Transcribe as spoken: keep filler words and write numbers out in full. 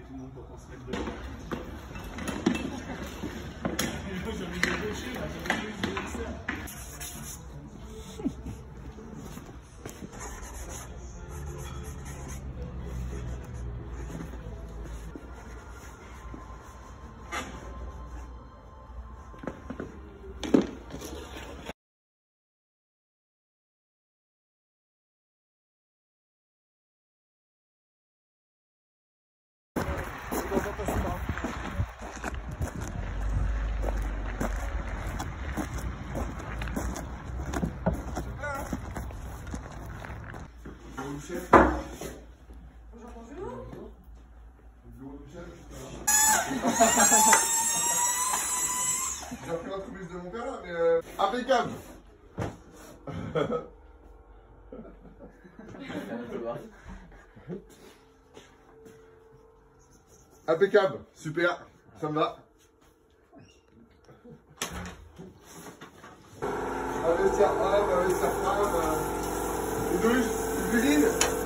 tout le monde pour qu'on se mette dedans. J'ai envie de gaucher là, j'ai envie de faire. Chef. Bonjour, bonjour. Le bureau du chef. J'ai repris l'entreprise de mon père là, mais euh... impeccable. Impeccable, super, ça me va. Investir homme, investir femme, euh... une douche, une cuisine.